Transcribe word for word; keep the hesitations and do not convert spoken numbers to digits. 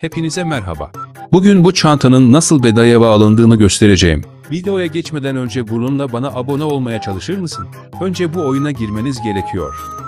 Hepinize merhaba. Bugün bu çantanın nasıl bedava alındığını göstereceğim. Videoya geçmeden önce bununla bana abone olmaya çalışır mısın? Önce bu oyuna girmeniz gerekiyor.